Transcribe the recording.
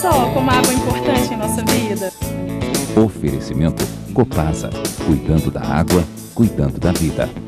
só como a água é importante em nossa vida. Oferecimento Copasa, cuidando da água, cuidando da vida.